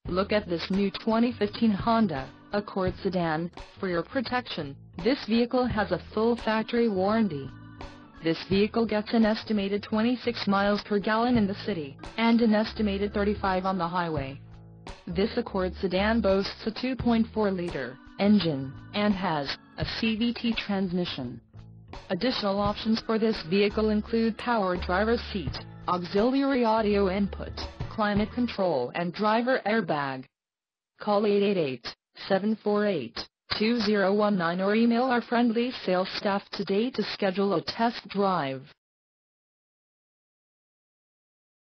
Look at this new 2015 Honda Accord sedan. For your protection, this vehicle has a full factory warranty. This vehicle gets an estimated 26 miles per gallon in the city, and an estimated 35 on the highway. This Accord sedan boasts a 2.4-liter engine, and has a CVT transmission. Additional options for this vehicle include power driver's seat, auxiliary audio input, climate control and driver airbag. Call 888-748-2019 or email our friendly sales staff today to schedule a test drive.